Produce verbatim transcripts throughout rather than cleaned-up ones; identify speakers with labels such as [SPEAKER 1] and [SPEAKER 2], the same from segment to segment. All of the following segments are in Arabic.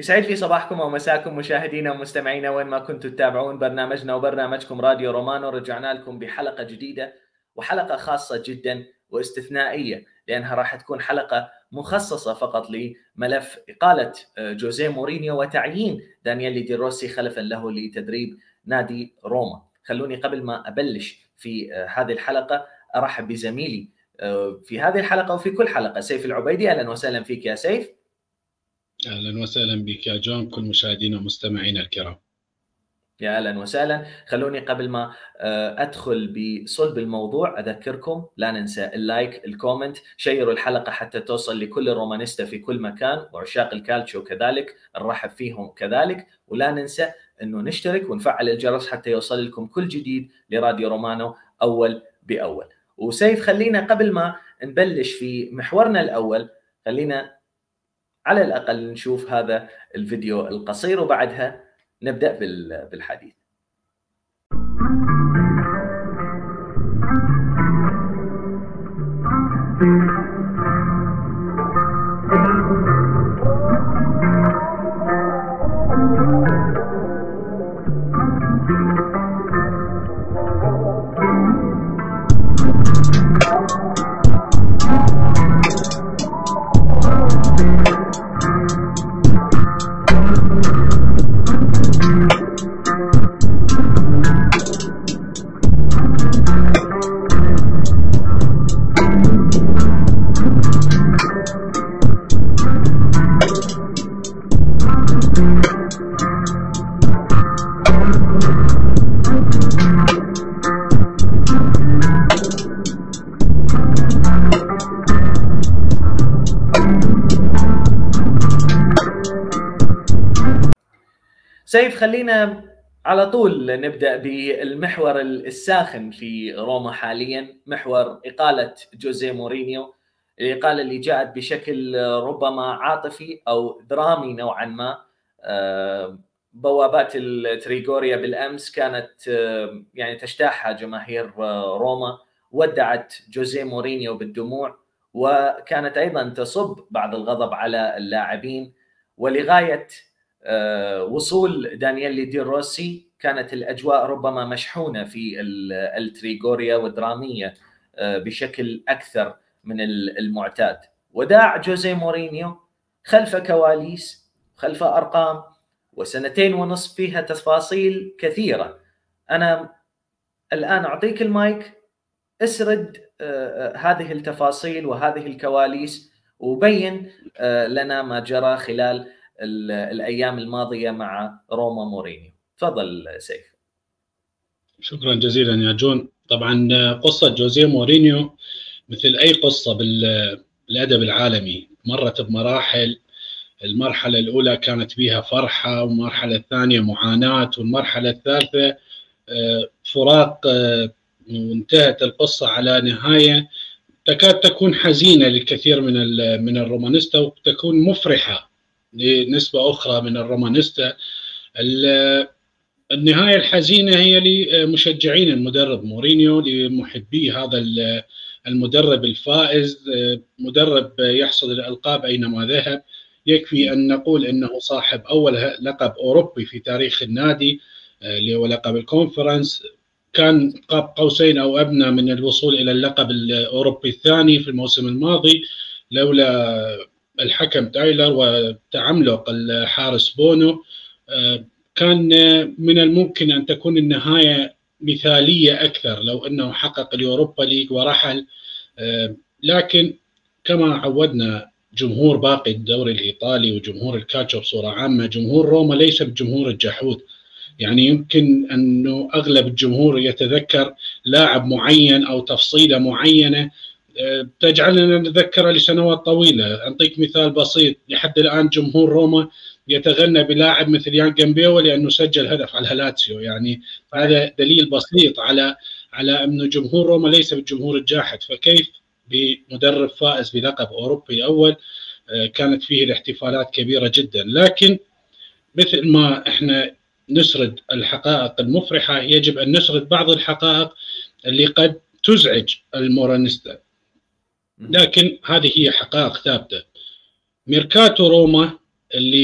[SPEAKER 1] يسعد لي صباحكم او مساكم مشاهدينا ومستمعينا وين ما كنتم تتابعون برنامجنا وبرنامجكم راديو رومانو. رجعنا لكم بحلقة جديدة وحلقة خاصة جدا واستثنائية، لأنها راح تكون حلقة مخصصة فقط لملف إقالة جوزيه مورينيو وتعيين دانييلي دي روسي خلفا له لتدريب نادي روما. خلوني قبل ما أبلش في هذه الحلقة أرحب بزميلي في هذه الحلقة وفي كل حلقة، سيف العبيدي. أهلا وسهلا فيك يا سيف.
[SPEAKER 2] أهلا وسهلا بك يا جون، كل مشاهدينا ومستمعينا الكرام.
[SPEAKER 1] يا أهلا وسهلا. خلوني قبل ما أدخل بصلب الموضوع أذكركم لا ننسى اللايك، الكومنت، شيروا الحلقة حتى توصل لكل الرومانيستا في كل مكان وعشاق الكالتشو كذلك، نرحب فيهم كذلك. ولا ننسى أنه نشترك ونفعل الجرس حتى يوصل لكم كل جديد لراديو رومانو أول بأول. وسيف، خلينا قبل ما نبلش في محورنا الأول خلينا على الأقل نشوف هذا الفيديو القصير وبعدها نبدأ بالحديث. سيف، خلينا على طول نبدأ بالمحور الساخن في روما حاليا، محور إقالة جوزيه مورينيو. الإقالة اللي جاءت بشكل ربما عاطفي أو درامي نوعا ما. بوابات التريغوريا بالأمس كانت يعني تجتاحها جماهير روما، ودعت جوزيه مورينيو بالدموع، وكانت أيضا تصب بعض الغضب على اللاعبين. ولغاية وصول دانييلي دي روسي كانت الأجواء ربما مشحونة في التريغوريا ودرامية بشكل أكثر من المعتاد. وداع جوزيه مورينيو خلف كواليس، خلف أرقام، وسنتين ونصف فيها تفاصيل كثيرة. أنا الآن أعطيك المايك، اسرد هذه التفاصيل وهذه الكواليس وبين لنا ما جرى خلال الأيام الماضية مع روما مورينيو. تفضل سيف.
[SPEAKER 2] شكرا جزيلا يا جون. طبعا قصة جوزيه مورينيو مثل أي قصة بالأدب العالمي مرت بمراحل. المرحلة الأولى كانت فيها فرحة، والمرحلة الثانية معاناة، والمرحلة الثالثة فراق، وانتهت القصة على نهاية تكاد تكون حزينة للكثير من من الرومانيستا، وتكون مفرحة لنسبة أخرى من الرومانيستا. النهاية الحزينة هي لمشجعين المدرب مورينيو، لمحبي هذا المدرب الفائز، مدرب يحصد الألقاب أينما ذهب. يكفي أن نقول أنه صاحب أول لقب أوروبي في تاريخ النادي اللي هو لقب الكونفرنس، كان قاب قوسين أو أدنى من الوصول إلى اللقب الأوروبي الثاني في الموسم الماضي لولا الحكم تايلر وتعملق الحارس بونو. كان من الممكن أن تكون النهاية مثالية أكثر لو أنه حقق اليوروبا ليج ورحل. لكن كما عودنا جمهور باقي الدوري الإيطالي وجمهور الكالتشو بصورة عامة، جمهور روما ليس بجمهور الجحود. يعني يمكن أنه أغلب الجمهور يتذكر لاعب معين أو تفصيلة معينة تجعلنا نتذكر لسنوات طويلة. أعطيك مثال بسيط، لحد الآن جمهور روما يتغنى بلاعب مثل يان جامبيو لأنه سجل هدف على لاتسيو. يعني هذا دليل بسيط على على أنه جمهور روما ليس بالجمهور الجاحد. فكيف بمدرب فائز بلقب أوروبي أول كانت فيه الاحتفالات كبيرة جدا. لكن مثل ما احنا نسرد الحقائق المفرحة، يجب أن نسرد بعض الحقائق اللي قد تزعج المورينيستا، لكن هذه هي حقائق ثابتة. ميركاتو روما اللي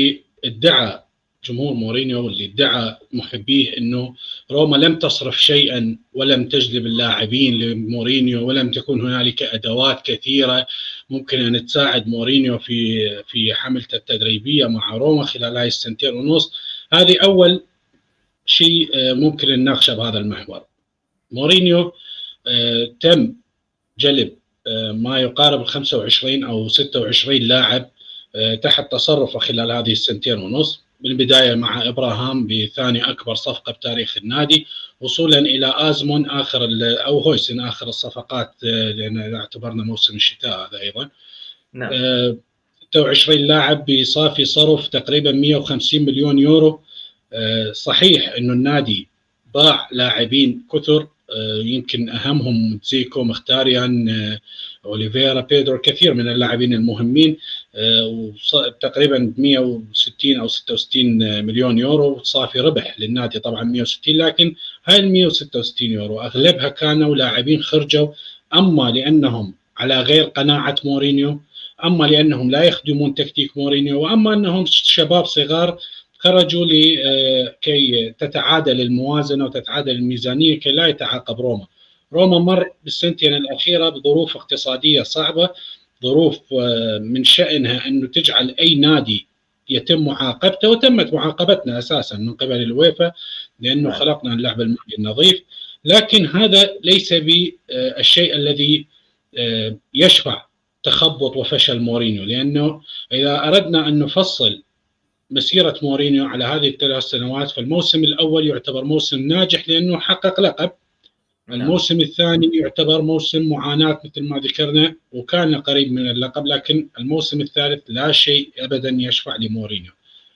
[SPEAKER 2] ادعى جمهور مورينيو واللي ادعى محبيه انه روما لم تصرف شيئا ولم تجلب اللاعبين لمورينيو ولم تكن هنالك ادوات كثيره ممكن ان تساعد مورينيو في في حملته التدريبيه مع روما خلال هاي السنتين ونص. هذه اول شيء ممكن نناقشه بهذا المحور. مورينيو تم جلب ما يقارب ال خمسة وعشرين او ستة وعشرين لاعب تحت تصرفه خلال هذه السنتين ونص، بالبدايه مع ابراهام بثاني اكبر صفقه بتاريخ النادي، وصولا الى ازمون اخر او هويسن اخر الصفقات، لان اعتبرنا موسم الشتاء هذا ايضا.
[SPEAKER 1] نعم.
[SPEAKER 2] ستة وعشرين لاعب بصافي صرف تقريبا مئة وخمسين مليون يورو. صحيح انه النادي باع لاعبين كثر، يمكن اهمهم زيكو، مختاريان، اوليفيرا، بيدرو، كثير من اللاعبين المهمين، تقريبا مئة وستين او ستة وستين مليون يورو صافي ربح للنادي، طبعا مئة وستين، لكن هاي ال مئة وستة وستين يورو اغلبها كانوا لاعبين خرجوا اما لانهم على غير قناعه مورينيو، اما لانهم لا يخدمون تكتيك مورينيو، واما انهم شباب صغار خرجوا لكي تتعادل الموازنه وتتعادل الميزانيه كي لا يتعاقب روما. روما مر بالسنتين الاخيره بظروف اقتصاديه صعبه، ظروف من شأنها انه تجعل اي نادي يتم معاقبته، وتمت معاقبتنا اساسا من قبل الويفا لانه خلقنا اللعب المالي النظيف، لكن هذا ليس بالشيء الذي يشفع تخبط وفشل مورينيو، لانه اذا اردنا ان نفصل مسيرة مورينيو على هذه الثلاث سنوات، فالموسم الأول يعتبر موسم ناجح لأنه حقق لقب. الموسم الثاني يعتبر موسم معاناة مثل ما ذكرنا وكان قريب من اللقب، لكن الموسم الثالث لا شيء أبدا يشفع لمورينيو.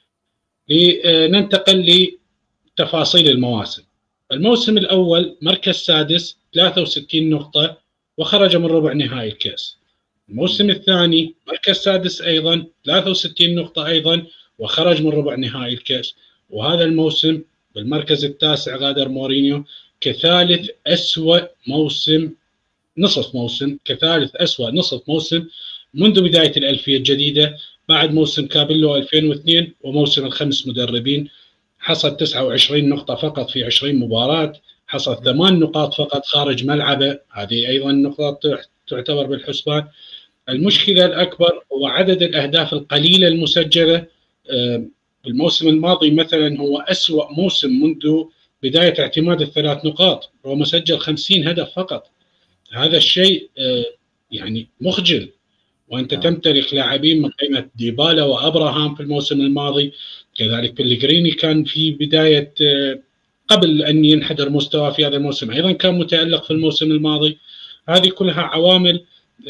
[SPEAKER 2] لننتقل لتفاصيل المواسم. الموسم الأول مركز سادس ثلاثة وستين نقطة وخرج من ربع نهائي الكأس. الموسم الثاني مركز سادس أيضا ثلاثة وستين نقطة أيضا وخرج من ربع نهائي الكأس. وهذا الموسم بالمركز التاسع غادر مورينيو كثالث أسوأ موسم نصف موسم كثالث أسوأ نصف موسم منذ بداية الألفية الجديدة، بعد موسم كابيلو ألفين واثنين وموسم الخمس مدربين. حصل تسعة وعشرين نقطة فقط في عشرين مباراة، حصل ثمان نقاط فقط خارج ملعبه، هذه أيضا نقاط تعتبر بالحسبان. المشكلة الأكبر هو عدد الأهداف القليلة المسجلة. الموسم الماضي مثلا هو أسوأ موسم منذ بداية اعتماد الثلاث نقاط، روما سجل خمسين هدف فقط. هذا الشيء يعني مخجل، وأنت تمتلك لاعبين من قيمة ديبالا وأبراهام في الموسم الماضي، كذلك بلغريني كان في بداية قبل أن ينحدر مستوى في هذا الموسم أيضا كان متألق في الموسم الماضي. هذه كلها عوامل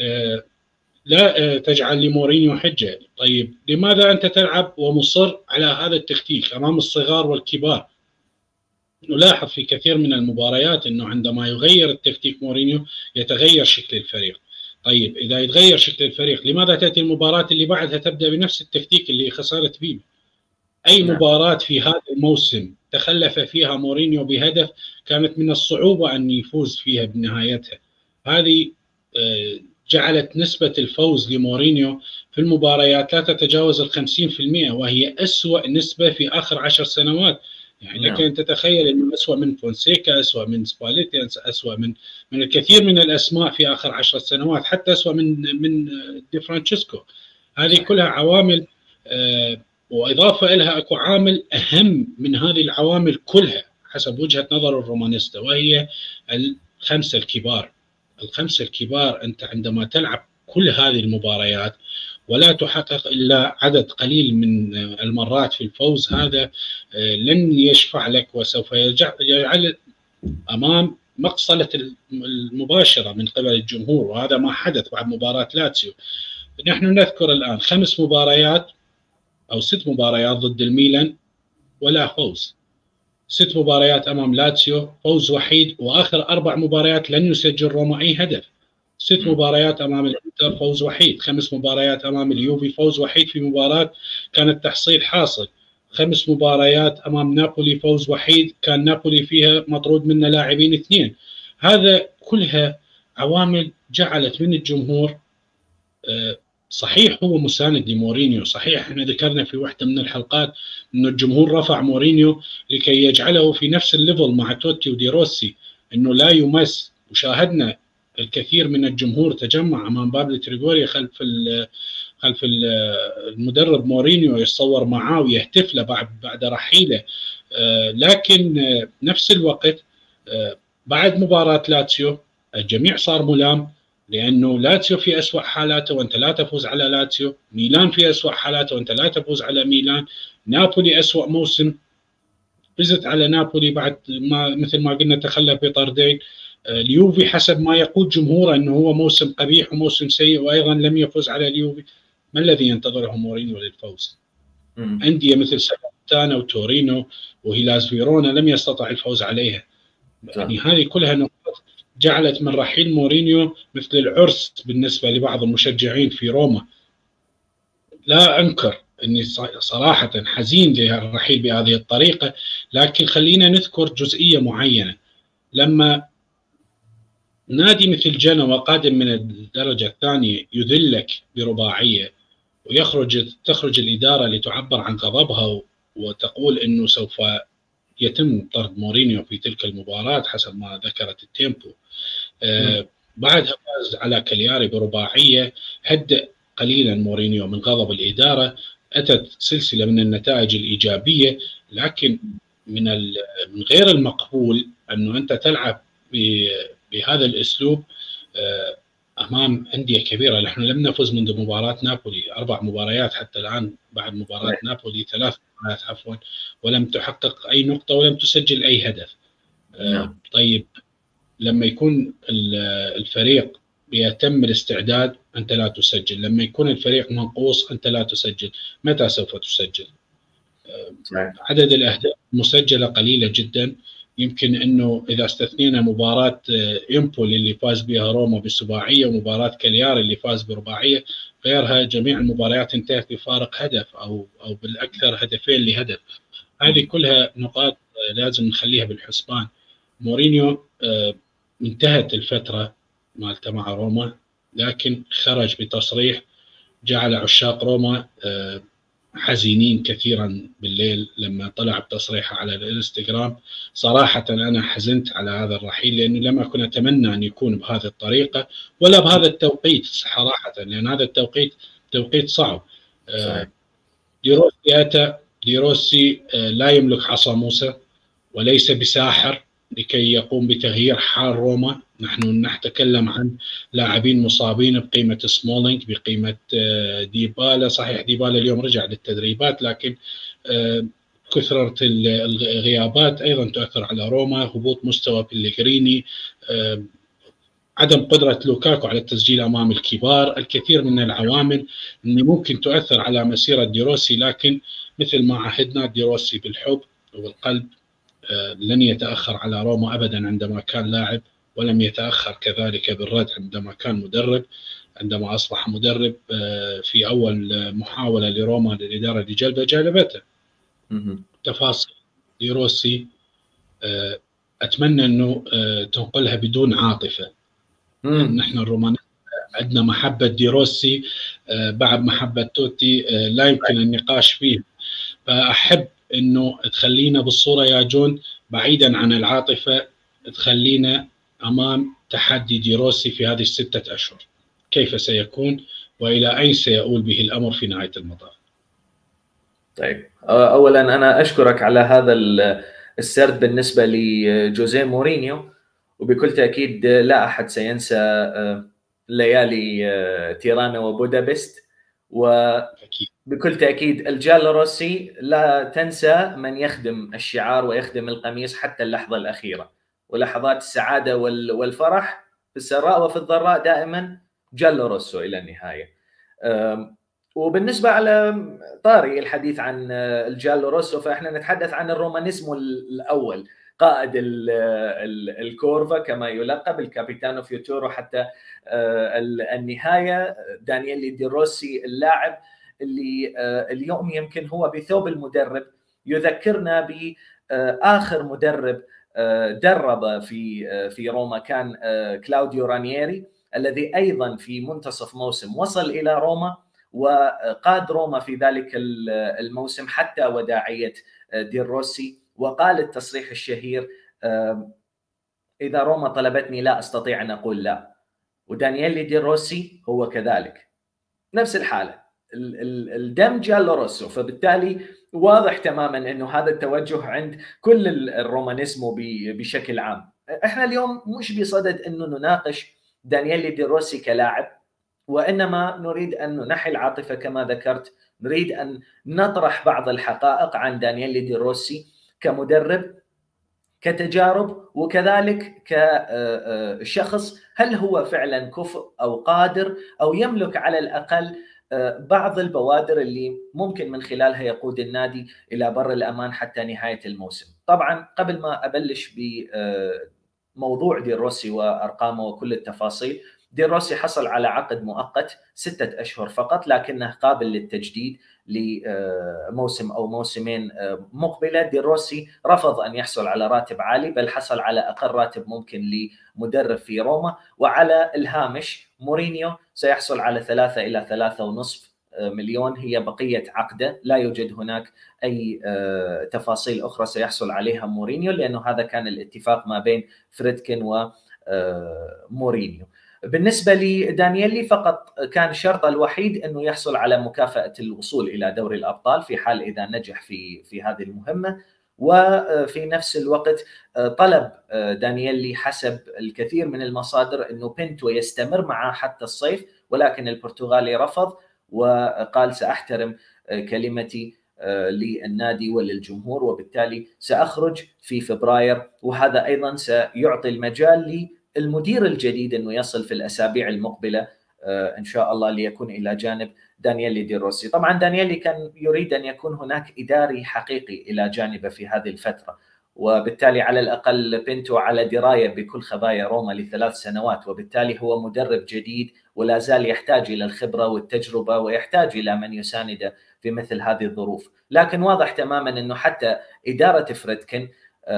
[SPEAKER 2] لا تجعل لمورينيو حجة. طيب لماذا أنت تلعب ومصر على هذا التكتيك أمام الصغار والكبار؟ نلاحظ في كثير من المباريات أنه عندما يغير التكتيك مورينيو يتغير شكل الفريق. طيب إذا يتغير شكل الفريق لماذا تأتي المباراة اللي بعدها تبدأ بنفس التكتيك اللي خسرت فيه؟ أي مباراة في هذا الموسم تخلف فيها مورينيو بهدف كانت من الصعوبة أن يفوز فيها بنهايتها. هذه جعلت نسبة الفوز لمورينيو في المباريات لا تتجاوز الخمسين في المئة، وهي أسوأ نسبة في آخر عشر سنوات. يعني لك أن تتخيل أنه أسوأ من فونسيكا، أسوأ من سباليتي، أسوأ من من الكثير من الأسماء في آخر عشر سنوات، حتى أسوأ من من دي فرانشيسكو. هذه كلها عوامل، آه وإضافة إلها أكو عامل أهم من هذه العوامل كلها حسب وجهة نظر الرومانيستا، وهي الخمسة الكبار. الخمسة الكبار أنت عندما تلعب كل هذه المباريات ولا تحقق إلا عدد قليل من المرات في الفوز، هذا لن يشفع لك وسوف يجعل أمام مقصلة المباشرة من قبل الجمهور، وهذا ما حدث بعد مباراة لاتسيو. نحن نذكر الآن خمس مباريات أو ست مباريات ضد الميلان ولا فوز، ست مباريات أمام لاتسيو فوز وحيد، وآخر أربع مباريات لن يسجل روما أي هدف. ست مباريات أمام الإنتر فوز وحيد، خمس مباريات أمام اليوفي فوز وحيد في مباراة كانت تحصيل حاصل، خمس مباريات أمام نابولي فوز وحيد كان نابولي فيها مطرود منه لاعبين اثنين. هذا كلها عوامل جعلت من الجمهور صحيح هو مساند لمورينيو، صحيح احنا ذكرنا في واحدة من الحلقات أن الجمهور رفع مورينيو لكي يجعله في نفس الليفل مع توتي ودي روسي، أنه لا يمس. وشاهدنا الكثير من الجمهور تجمع أمام باب تريغوريا خلف خلف المدرب مورينيو، يتصور معاه ويهتف له بعد بعد رحيله. لكن نفس الوقت بعد مباراة لاتسيو الجميع صار ملام، لأنه لاتسيو في أسوأ حالاته وأنت لا تفوز على لاتسيو، ميلان في أسوأ حالاته وأنت لا تفوز على ميلان، نابولي أسوأ موسم فزت على نابولي بعد ما مثل ما قلنا تخلف بطردين، اليوفي حسب ما يقول جمهوره أنه هو موسم قبيح وموسم سيء وأيضا لم يفوز على اليوفي. ما الذي ينتظره مورينيو للفوز؟ أندية مثل سالرنتانا وتورينو وهيلاس فيرونا لم يستطع الفوز عليها. يعني هذه كلها نقاط جعلت من رحيل مورينيو مثل العرس بالنسبة لبعض المشجعين في روما. لا أنكر أني صراحة حزين للرحيل بهذه الطريقة، لكن خلينا نذكر جزئية معينة. لما نادي مثل جنوة قادم من الدرجة الثانية يذلك برباعية ويخرج تخرج الإدارة لتعبر عن غضبها وتقول أنه سوف يتم طرد مورينيو في تلك المباراة حسب ما ذكرت التيمبو. آه بعدها فاز على كالياري برباعية، هدأ قليلا مورينيو من غضب الإدارة، أتت سلسلة من النتائج الإيجابية. لكن من من غير المقبول أنه أنت تلعب بهذا الأسلوب آه أمام أندية كبيرة. نحن لم نفز منذ مباراة نابولي، أربع مباريات حتى الآن بعد مباراة نابولي، ثلاث مباريات عفوا، ولم تحقق أي نقطة ولم تسجل أي هدف. آه طيب لما يكون الفريق بيتم الاستعداد أنت لا تسجل، لما يكون الفريق منقوص أنت لا تسجل، متى سوف تسجل؟ آه عدد الأهداف المسجلة قليلة جدا. يمكن أنه إذا استثنينا مباراة إمبولي اللي فاز بها روما بالسباعية ومباراة كالياري اللي فاز برباعية، غيرها جميع المباريات انتهت بفارق هدف أو أو بالأكثر هدفين لهدف. هذه كلها نقاط لازم نخليها بالحسبان. مورينيو انتهت الفترة مالته مع روما، لكن خرج بتصريح جعل عشاق روما حزينين كثيرا بالليل لما طلع بتصريحه على الانستغرام. صراحة أنا حزنت على هذا الرحيل لأنه لم أكن أتمنى أن يكون بهذه الطريقة ولا بهذا التوقيت صراحة، لأن هذا التوقيت توقيت صعب. صحيح. ديروسي أتى ديروسي لا يملك عصا موسى وليس بساحر لكي يقوم بتغيير حال روما. نحن نتكلم عن لاعبين مصابين بقيمة سمولينج، بقيمة ديبالا. صحيح ديبالا اليوم رجع للتدريبات، لكن كثرة الغيابات أيضا تؤثر على روما، هبوط مستوى بيليغريني، عدم قدرة لوكاكو على التسجيل أمام الكبار، الكثير من العوامل اللي ممكن تؤثر على مسيرة ديروسي. لكن مثل ما عهدنا ديروسي بالحب وبالقلب لن يتأخر على روما أبدا عندما كان لاعب، ولم يتأخر كذلك بالرد عندما كان مدرب. عندما أصبح مدرب في أول محاولة لروما للإدارة لجلبه جلبته. تفاصيل ديروسي أتمنى أنه تنقلها بدون عاطفة. نحن الرومان عندنا محبة ديروسي بعد محبة توتي لا يمكن النقاش فيه، فأحب أنه تخلينا بالصورة يا جون بعيدا عن العاطفة، تخلينا أمام تحدي ديروسي في هذه الستة أشهر، كيف سيكون وإلى أين سيؤول به الأمر في نهاية المطاف.
[SPEAKER 1] طيب أولا أنا أشكرك على هذا السرد بالنسبة لجوزيه مورينيو، وبكل تأكيد لا أحد سينسى ليالي تيرانا وبودابست، وبكل تأكيد الجالو روسي لا تنسى من يخدم الشعار ويخدم القميص حتى اللحظة الأخيرة، ولحظات السعادة والفرح في السراء وفي الضراء دائما جالو روسو إلى النهاية. وبالنسبة على طاري الحديث عن الجالو روسو، فإحنا نتحدث عن الرومانيزمو الأول، قائد الكورفا كما يلقب الكابيتانو فيوتورو حتى النهاية، دانييلي دي روسي اللاعب اللي اليوم يمكن هو بثوب المدرب يذكرنا بآخر مدرب درب في في روما كان كلاوديو رانييري، الذي أيضا في منتصف موسم وصل إلى روما وقاد روما في ذلك الموسم حتى وداعية دي روسي، وقال التصريح الشهير: إذا روما طلبتني لا أستطيع أن أقول لا. ودانييلي دي روسي هو كذلك، نفس الحالة، الدم جالو روسو. فبالتالي واضح تماما أنه هذا التوجه عند كل الرومانيزمو بشكل عام. احنا اليوم مش بصدد أنه نناقش دانييلي دي روسي كلاعب، وإنما نريد أن ننحي العاطفة كما ذكرت، نريد أن نطرح بعض الحقائق عن دانييلي دي روسي كمدرب، كتجارب، وكذلك كشخص هل هو فعلا كفء أو قادر أو يملك على الأقل بعض البوادر اللي ممكن من خلالها يقود النادي إلى بر الأمان حتى نهاية الموسم. طبعا قبل ما أبلش بموضوع دي روسي وأرقامه وكل التفاصيل، دي روسي حصل على عقد مؤقت ستة أشهر فقط، لكنه قابل للتجديد لموسم أو موسمين مقبلة. دي روسي رفض أن يحصل على راتب عالي، بل حصل على أقل راتب ممكن لمدرب في روما، وعلى الهامش مورينيو سيحصل على ثلاثة إلى ثلاثة ونصف مليون، هي بقية عقده، لا يوجد هناك أي تفاصيل أخرى سيحصل عليها مورينيو، لأنه هذا كان الاتفاق ما بين فريدكين ومورينيو. بالنسبة لدانييلي فقط كان شرطه الوحيد أنه يحصل على مكافأة الوصول إلى دوري الأبطال في حال إذا نجح في في هذه المهمة. وفي نفس الوقت طلب دانييلي حسب الكثير من المصادر أنه بينتو يستمر معه حتى الصيف، ولكن البرتغالي رفض وقال: سأحترم كلمتي للنادي وللجمهور، وبالتالي سأخرج في فبراير. وهذا أيضا سيعطي المجال لي المدير الجديد أنه يصل في الأسابيع المقبلة إن شاء الله ليكون إلى جانب دانييلي دي روسي. طبعا دانييلي كان يريد أن يكون هناك إداري حقيقي إلى جانبه في هذه الفترة، وبالتالي على الأقل بينتو على دراية بكل خبايا روما لثلاث سنوات، وبالتالي هو مدرب جديد ولا زال يحتاج إلى الخبرة والتجربة ويحتاج إلى من يسانده في مثل هذه الظروف. لكن واضح تماما أنه حتى إدارة فريدكين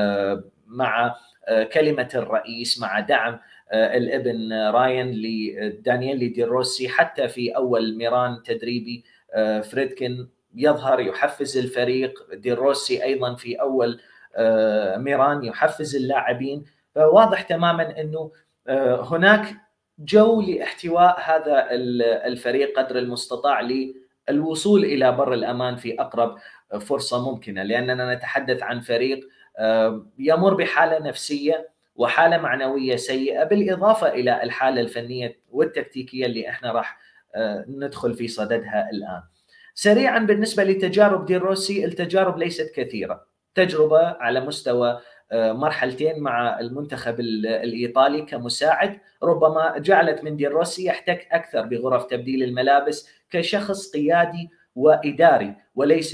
[SPEAKER 1] مع كلمة الرئيس، مع دعم الابن راين لدانييلي دي روسي، حتى في أول ميران تدريبي فريدكين يظهر يحفز الفريق، دي روسي أيضا في أول ميران يحفز اللاعبين. فواضح تماما أنه هناك جو لاحتواء هذا الفريق قدر المستطاع للوصول إلى بر الأمان في أقرب فرصة ممكنة، لأننا نتحدث عن فريق يمر بحالة نفسية وحالة معنوية سيئة، بالإضافة إلى الحالة الفنية والتكتيكية اللي احنا راح ندخل في صددها الآن. سريعا بالنسبة لتجارب دي روسي، التجارب ليست كثيرة. تجربة على مستوى مرحلتين مع المنتخب الإيطالي كمساعد ربما جعلت من دي روسي يحتك أكثر بغرف تبديل الملابس كشخص قيادي وإداري وليس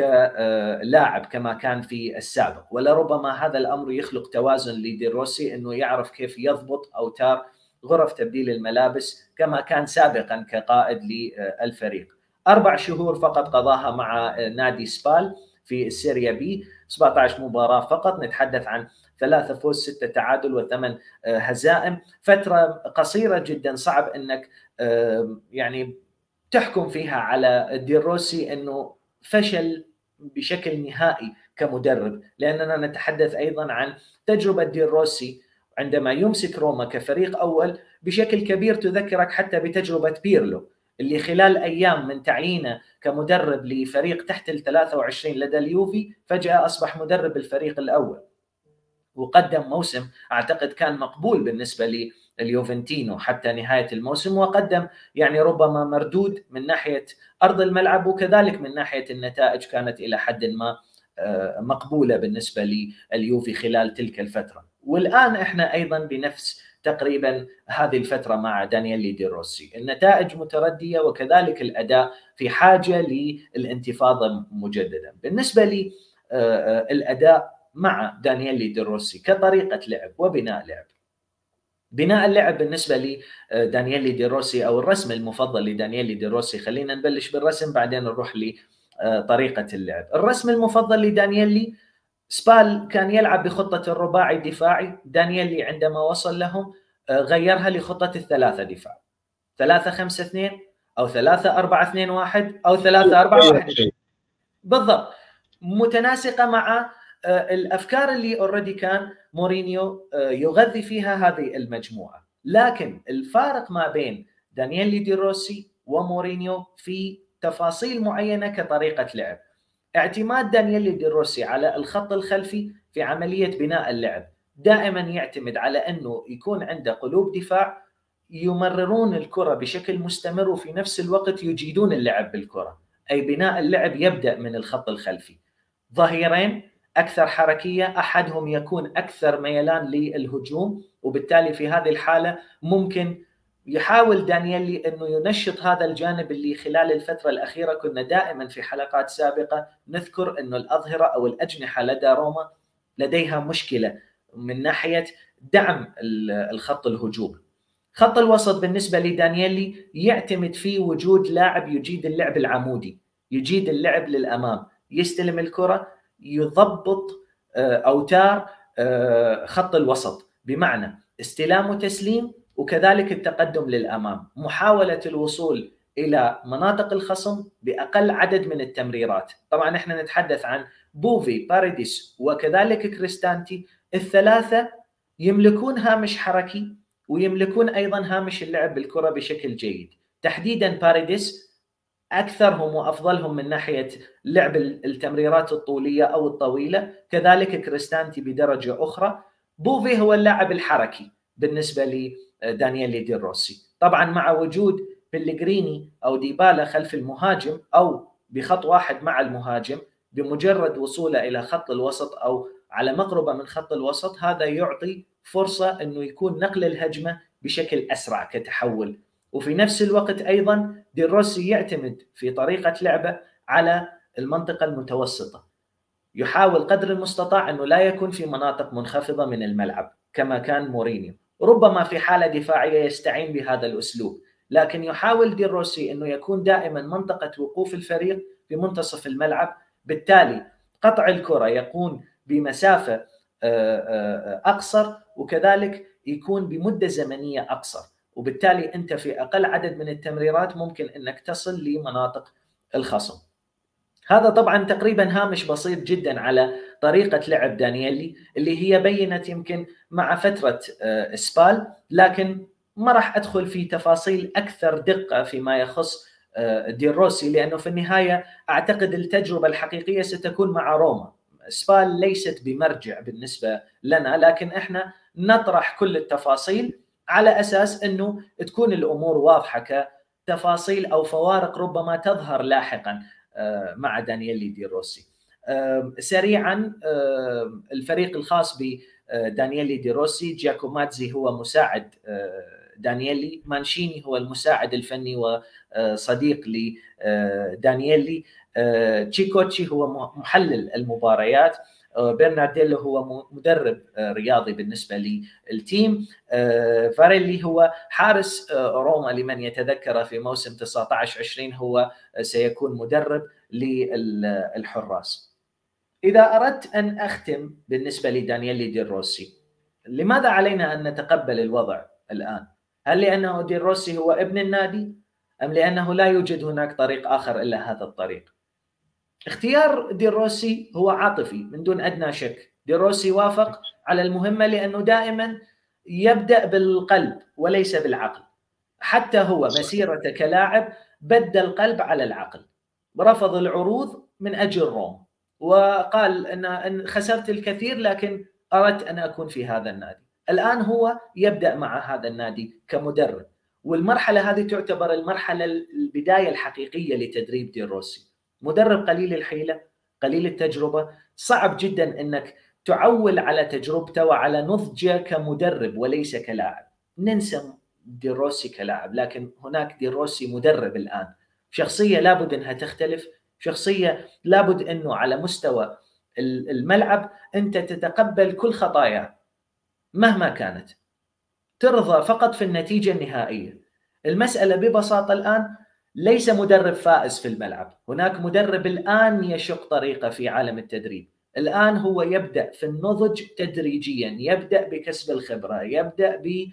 [SPEAKER 1] كلاعب كما كان في السابق. ولربما هذا الأمر يخلق توازن لدي روسي أنه يعرف كيف يضبط أوتار غرف تبديل الملابس كما كان سابقا كقائد للفريق. أربع شهور فقط قضاها مع نادي سبال في السيريا بي، سبعة عشر مباراة فقط، نتحدث عن ثلاثة فوز ستة تعادل وثمان هزائم. فترة قصيرة جدا، صعب أنك يعني تحكم فيها على دي روسي أنه فشل بشكل نهائي كمدرب، لأننا نتحدث أيضا عن تجربة دي روسي عندما يمسك روما كفريق أول بشكل كبير تذكرك حتى بتجربة بيرلو اللي خلال أيام من تعيينه كمدرب لفريق تحت ال ثلاثة وعشرين لدى اليوفي فجأة أصبح مدرب الفريق الأول، وقدم موسم أعتقد كان مقبول بالنسبة لليوفنتينو حتى نهاية الموسم، وقدم يعني ربما مردود من ناحية أرض الملعب وكذلك من ناحية النتائج كانت إلى حد ما مقبولة بالنسبة لليوفي خلال تلك الفترة. والآن إحنا أيضا بنفس تقريبا هذه الفترة مع دانييلي دي روسي، النتائج متردية وكذلك الأداء في حاجة للانتفاضة مجددا. بالنسبة لي الأداء مع دانييلي دي روسي كطريقة لعب وبناء لعب، بناء اللعب بالنسبة لي دانييلي دي روسي أو الرسم المفضل لدانييلي دي روسي، خلينا نبلش بالرسم بعدين نروح لطريقة اللعب. الرسم المفضل لدانييلي، سبال كان يلعب بخطة الرباعي الدفاعي، دانييلي عندما وصل لهم غيرها لخطة الثلاثة دفاع، ثلاثة خمسة اثنين أو ثلاثة أربعة اثنين واحد أو ثلاثة أربعة واحد. بالضبط، متناسقة مع الأفكار اللي اوريدي كان مورينيو يغذي فيها هذه المجموعة. لكن الفارق ما بين دانييلي دي روسي ومورينيو في تفاصيل معينة كطريقة لعب. اعتماد دانييلي دي روسي على الخط الخلفي في عملية بناء اللعب، دائما يعتمد على أنه يكون عنده قلوب دفاع يمررون الكرة بشكل مستمر وفي نفس الوقت يجيدون اللعب بالكرة، أي بناء اللعب يبدأ من الخط الخلفي. ظهيرين أكثر حركية، أحدهم يكون أكثر ميلان للهجوم، وبالتالي في هذه الحالة ممكن يحاول دانييلي أنه ينشط هذا الجانب اللي خلال الفترة الأخيرة كنا دائما في حلقات سابقة نذكر أنه الأظهرة أو الأجنحة لدى روما لديها مشكلة من ناحية دعم الخط الهجوم. خط الوسط بالنسبة لدانييلي يعتمد في وجود لاعب يجيد اللعب العمودي، يجيد اللعب للأمام، يستلم الكرة، يضبط أوتار خط الوسط، بمعنى استلام وتسليم وكذلك التقدم للأمام، محاولة الوصول إلى مناطق الخصم بأقل عدد من التمريرات. طبعا احنا نتحدث عن بوفي، باريديس وكذلك كريستانتي، الثلاثة يملكون هامش حركي ويملكون أيضا هامش اللعب بالكرة بشكل جيد. تحديدا باريديس أكثرهم وأفضلهم من ناحية لعب التمريرات الطولية أو الطويلة، كذلك كريستانتي بدرجة أخرى. بوفي هو اللاعب الحركي بالنسبة لدانييلي دي روسي، طبعا مع وجود بيلغريني أو ديبالا خلف المهاجم أو بخط واحد مع المهاجم، بمجرد وصوله إلى خط الوسط أو على مقربة من خط الوسط، هذا يعطي فرصة أنه يكون نقل الهجمة بشكل أسرع كتحول. وفي نفس الوقت أيضا دي روسي يعتمد في طريقة لعبه على المنطقة المتوسطة، يحاول قدر المستطاع أنه لا يكون في مناطق منخفضة من الملعب كما كان مورينيو. ربما في حالة دفاعية يستعين بهذا الأسلوب، لكن يحاول دي روسي أنه يكون دائما منطقة وقوف الفريق في منتصف الملعب، بالتالي قطع الكرة يكون بمسافة أقصر وكذلك يكون بمدة زمنية أقصر، وبالتالي أنت في أقل عدد من التمريرات ممكن أنك تصل لمناطق الخصم. هذا طبعا تقريبا هامش بسيط جدا على طريقة لعب دانييلي اللي هي بينت يمكن مع فترة سبال، لكن ما راح أدخل في تفاصيل أكثر دقة فيما يخص دي روسي، لأنه في النهاية أعتقد التجربة الحقيقية ستكون مع روما. سبال ليست بمرجع بالنسبة لنا، لكن إحنا نطرح كل التفاصيل على أساس أنه تكون الأمور واضحة كتفاصيل أو فوارق ربما تظهر لاحقا مع دانييلي دي روسي. سريعا، الفريق الخاص بدانييلي دي روسي، جاكوماتزي هو مساعد دانييلي، مانشيني هو المساعد الفني وصديق لدانييلي، تشيكوتشي هو محلل المباريات، برنارديلو هو مدرب رياضي بالنسبة للتيم، فاريلي هو حارس روما لمن يتذكر في موسم تسعة عشر عشرين هو سيكون مدرب للحراس. إذا أردت أن أختم بالنسبة لدانييلي دي روسي، لماذا علينا أن نتقبل الوضع الآن؟ هل لأنه دي روسي هو ابن النادي أم لأنه لا يوجد هناك طريق آخر إلا هذا الطريق؟ اختيار دي روسي هو عاطفي من دون أدنى شك. دي روسي وافق على المهمة لأنه دائما يبدأ بالقلب وليس بالعقل، حتى هو مسيرته كلاعب بدل القلب على العقل، رفض العروض من أجل روم وقال أن خسرت الكثير لكن أردت أن أكون في هذا النادي. الآن هو يبدأ مع هذا النادي كمدرب، والمرحلة هذه تعتبر المرحلة البداية الحقيقية لتدريب دي روسي. مدرب قليل الحيلة، قليل التجربة، صعب جدا أنك تعول على تجربته وعلى نضجه كمدرب وليس كلاعب. ننسى دي روسي كلاعب، لكن هناك دي روسي مدرب الآن، شخصية لابد أنها تختلف، شخصية لابد أنه على مستوى الملعب أنت تتقبل كل خطاياه مهما كانت، ترضى فقط في النتيجة النهائية. المسألة ببساطة الآن ليس مدرب فائز في الملعب، هناك مدرب الآن يشق طريقه في عالم التدريب. الآن هو يبدأ في النضج تدريجيا، يبدأ بكسب الخبرة، يبدأ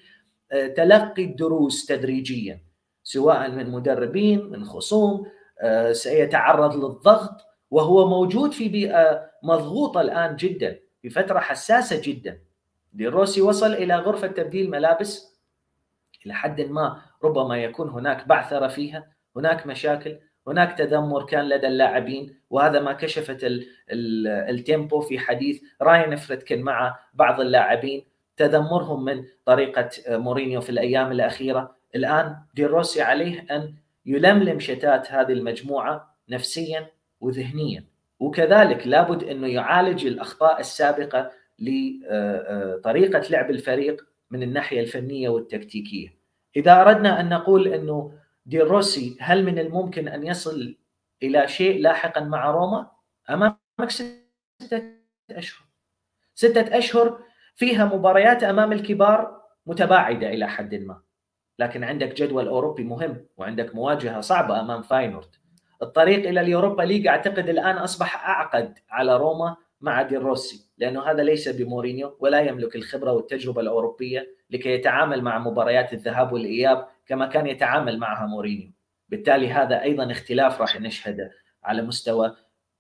[SPEAKER 1] تلقي الدروس تدريجيا، سواء من مدربين من خصوم، سيتعرض للضغط، وهو موجود في بيئة مضغوطة الآن جدا، في فترة حساسة جدا. دي روسي وصل إلى غرفة تبديل ملابس إلى حد ما ربما يكون هناك بعثرة فيها، هناك مشاكل، هناك تذمر كان لدى اللاعبين، وهذا ما كشفت ال ال التيمبو في حديث راين فريدكن مع بعض اللاعبين، تذمرهم من طريقة مورينيو في الأيام الأخيرة. الآن دي روسي عليه أن يلملم شتات هذه المجموعة نفسيا وذهنيا، وكذلك لابد أنه يعالج الأخطاء السابقة لطريقة لعب الفريق من الناحية الفنية والتكتيكية. إذا أردنا أن نقول أنه دي روسي هل من الممكن أن يصل إلى شيء لاحقا مع روما؟ أمامك ستة أشهر، ستة أشهر فيها مباريات أمام الكبار متباعدة إلى حد ما، لكن عندك جدول أوروبي مهم، وعندك مواجهة صعبة أمام فاينورد. الطريق إلى اليوروبا ليج أعتقد الآن أصبح أعقد على روما مع دي روسي، لأنه هذا ليس بمورينيو ولا يملك الخبرة والتجربة الأوروبية لكي يتعامل مع مباريات الذهاب والإياب كما كان يتعامل معها مورينيو. بالتالي هذا أيضا اختلاف راح نشهده على مستوى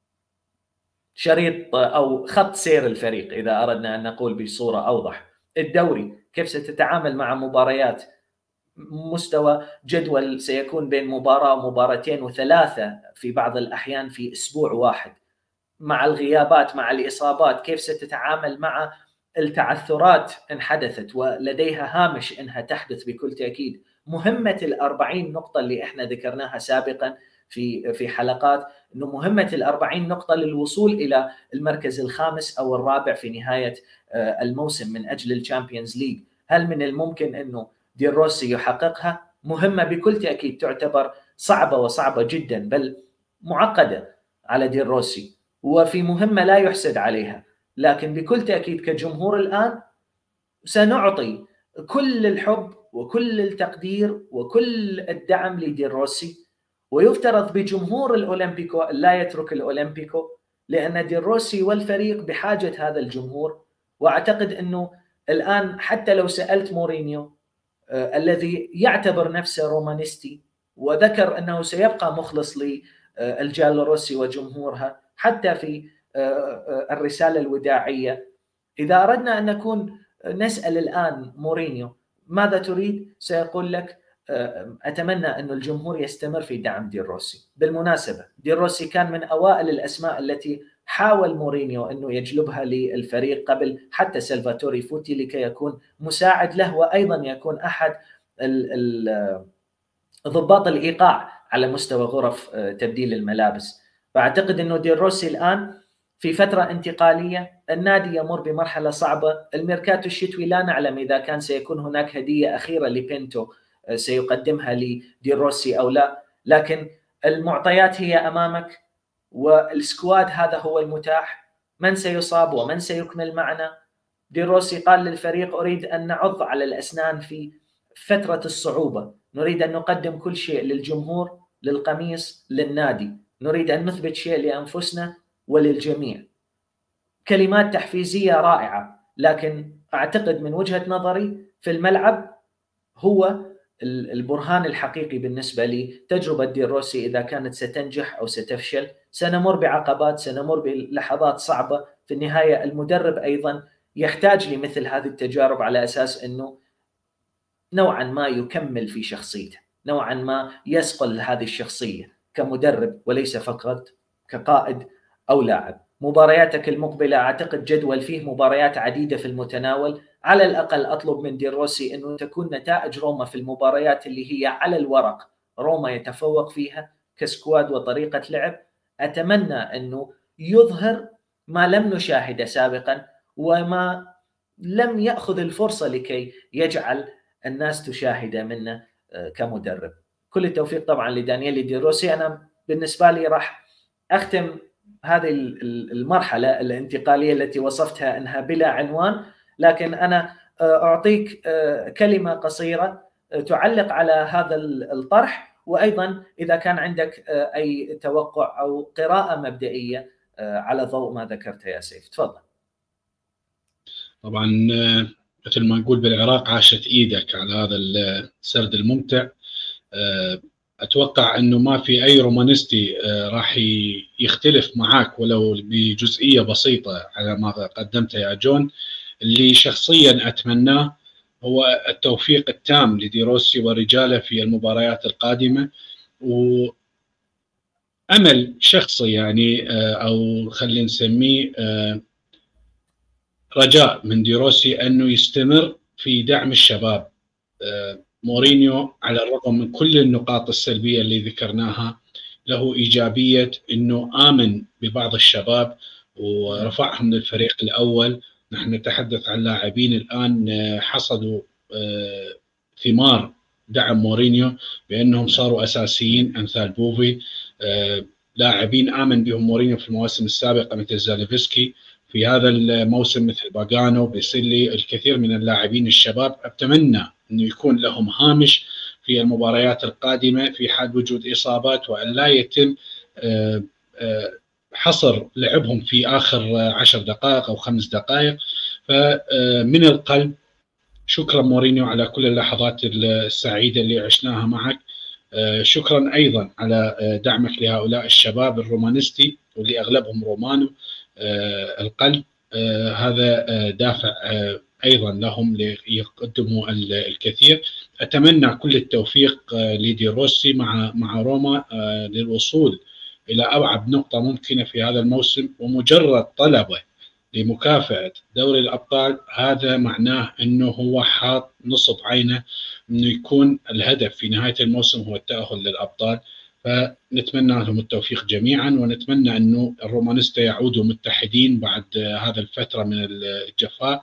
[SPEAKER 1] شريط أو خط سير الفريق إذا أردنا أن نقول بصورة أوضح. الدوري كيف ستتعامل مع مباريات مستوى جدول سيكون بين مباراة ومباراتين وثلاثة في بعض الأحيان في أسبوع واحد، مع الغيابات مع الإصابات، كيف ستتعامل مع التعثرات إن حدثت ولديها هامش إنها تحدث بكل تأكيد. مهمة الأربعين نقطة اللي إحنا ذكرناها سابقا في في حلقات، إنه مهمة الأربعين نقطة للوصول إلى المركز الخامس أو الرابع في نهاية الموسم من أجل الشامبيونز ليج. هل من الممكن إنه دي روسي يحققها؟ مهمة بكل تأكيد تعتبر صعبة وصعبة جدا، بل معقدة على دي روسي، وفي مهمة لا يحسد عليها، لكن بكل تأكيد كجمهور الآن سنعطي كل الحب وكل التقدير وكل الدعم لدي روسي، ويفترض بجمهور الأولمبيكو لا يترك الأولمبيكو، لأن دي روسي والفريق بحاجة هذا الجمهور. وأعتقد أنه الآن حتى لو سألت مورينيو آه الذي يعتبر نفسه رومانيستي وذكر أنه سيبقى مخلص للجالوروسي وجمهورها حتى في آه الرسالة الوداعية، إذا أردنا أن نكون نسأل الآن مورينيو ماذا تريد؟ سيقول لك أتمنى أن الجمهور يستمر في دعم دي روسي. بالمناسبة دي روسي كان من أوائل الأسماء التي حاول مورينيو أنه يجلبها للفريق قبل حتى سلفاتوري فوتي لكي يكون مساعد له، وأيضا يكون أحد ضباط الإيقاع على مستوى غرف تبديل الملابس. فأعتقد أنه دي روسي الآن في فترة انتقالية، النادي يمر بمرحلة صعبة، الميركاتو الشتوي لا نعلم إذا كان سيكون هناك هدية أخيرة لبينتو سيقدمها لدي روسي أو لا، لكن المعطيات هي أمامك والسكواد هذا هو المتاح. من سيصاب ومن سيكمل معنا؟ دي روسي قال للفريق أريد أن نعض على الأسنان في فترة الصعوبة، نريد أن نقدم كل شيء للجمهور، للقميص، للنادي، نريد أن نثبت شيء لأنفسنا وللجميع. كلمات تحفيزية رائعة، لكن أعتقد من وجهة نظري في الملعب هو البرهان الحقيقي بالنسبة لي تجربة دي روسي إذا كانت ستنجح أو ستفشل. سنمر بعقبات، سنمر بلحظات صعبة، في النهاية المدرب أيضا يحتاج لمثل هذه التجارب على أساس أنه نوعا ما يكمل في شخصيته، نوعا ما يصقل هذه الشخصية كمدرب وليس فقط كقائد أو لاعب. مبارياتك المقبلة أعتقد جدول فيه مباريات عديدة في المتناول، على الأقل أطلب من دي روسي أنه تكون نتائج روما في المباريات اللي هي على الورق روما يتفوق فيها كسكواد وطريقة لعب، أتمنى أنه يظهر ما لم نشاهده سابقا وما لم يأخذ الفرصة لكي يجعل الناس تشاهد منه كمدرب. كل التوفيق طبعا لدانييلي دي روسي. أنا بالنسبة لي راح أختم هذه المرحلة الانتقالية التي وصفتها أنها بلا عنوان، لكن أنا أعطيك كلمة قصيرة تعلق على هذا الطرح، وأيضا إذا كان عندك أي توقع أو قراءة مبدئية على ضوء ما ذكرت يا سيف، تفضل.
[SPEAKER 2] طبعا مثل ما نقول بالعراق عاشت ايدك على هذا السرد الممتع. اتوقع انه ما في اي رومانستي راح يختلف معك ولو بجزئيه بسيطه على ما قدمته يا جون. اللي شخصيا اتمناه هو التوفيق التام لدي روسي ورجاله في المباريات القادمه، وامل شخصي يعني او خلينا نسميه رجاء من دي روسي انه يستمر في دعم الشباب. مورينيو على الرغم من كل النقاط السلبيه اللي ذكرناها له ايجابيه انه امن ببعض الشباب ورفعهم للفريق الاول. نحن نتحدث عن لاعبين الان حصدوا ثمار دعم مورينيو بانهم صاروا اساسيين، امثال بوفي، لاعبين امن بهم مورينيو في المواسم السابقه مثل زاليفسكي، في هذا الموسم مثل باغانو، بيسيلي، الكثير من اللاعبين الشباب. اتمنى انه يكون لهم هامش في المباريات القادمه في حال وجود اصابات، وان لا يتم حصر لعبهم في اخر عشر دقائق او خمس دقائق. فمن القلب شكرا مورينيو على كل اللحظات السعيده اللي عشناها معك. شكرا ايضا على دعمك لهؤلاء الشباب الرومانستي واللي اغلبهم رومانو القلب. هذا دافع ايضا لهم ليقدموا الكثير. اتمنى كل التوفيق لدي روسي مع مع روما للوصول الى ابعد نقطه ممكنه في هذا الموسم، ومجرد طلبه لمكافاه دوري الابطال هذا معناه انه هو حاط نصب عينه انه يكون الهدف في نهايه الموسم هو التاهل للابطال. فنتمنى لهم التوفيق جميعا، ونتمنى انه الرومانيستا يعودوا متحدين بعد هذا الفتره من الجفاء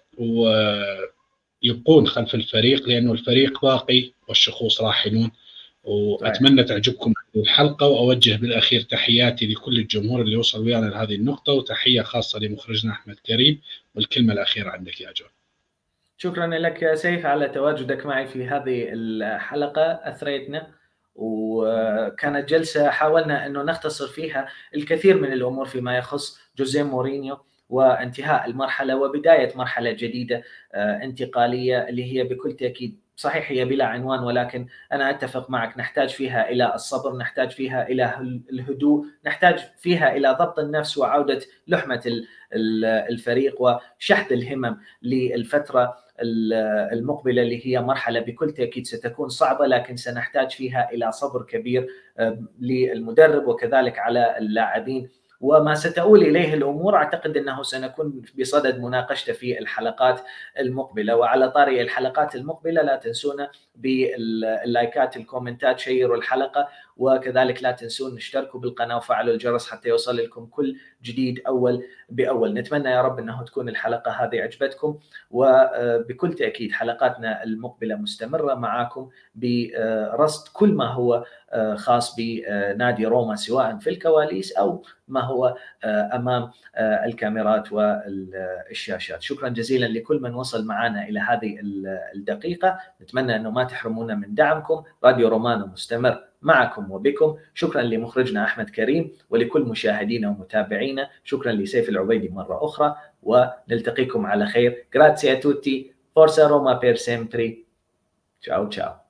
[SPEAKER 2] ويبقون خلف الفريق، لانه الفريق باقي والشخوص راحلون. واتمنى تعجبكم الحلقه، واوجه بالاخير تحياتي لكل الجمهور اللي وصل ويانا لهذه النقطه، وتحيه خاصه لمخرجنا احمد كريم. والكلمه الاخيره عندك يا جون.
[SPEAKER 1] شكرا لك يا سيف على تواجدك معي في هذه الحلقه، اثريتنا وكانت جلسه حاولنا انه نختصر فيها الكثير من الامور فيما يخص جوزيه مورينيو وانتهاء المرحله وبدايه مرحله جديده انتقاليه اللي هي بكل تاكيد صحيح هي بلا عنوان، ولكن أنا أتفق معك نحتاج فيها إلى الصبر، نحتاج فيها إلى الهدوء، نحتاج فيها إلى ضبط النفس وعودة لحمة الفريق وشحذ الهمم للفترة المقبلة اللي هي مرحلة بكل تأكيد ستكون صعبة، لكن سنحتاج فيها إلى صبر كبير للمدرب وكذلك على اللاعبين. وما ستؤول إليه الأمور أعتقد أنه سنكون بصدد مناقشته في الحلقات المقبلة. وعلى طاري الحلقات المقبلة لا تنسونا باللايكات الكومنتات، شيروا الحلقة، وكذلك لا تنسون اشتركوا بالقناة وفعلوا الجرس حتى يوصل لكم كل جديد أول بأول. نتمنى يا رب أنه تكون الحلقة هذه عجبتكم، وبكل تأكيد حلقاتنا المقبلة مستمرة معاكم برصد كل ما هو خاص بنادي روما سواء في الكواليس أو ما هو أمام الكاميرات والشاشات. شكرا جزيلا لكل من وصل معنا إلى هذه الدقيقة، نتمنى أنه ما تحرمونا من دعمكم. راديو رومانو مستمر معكم وبكم. شكرا لمخرجنا أحمد كريم ولكل مشاهدينا ومتابعينا. شكرا لسيف العبيدي مرة أخرى، ونلتقيكم على خير. Grazie a tutti, Forza Roma per sempre. Ciao ciao.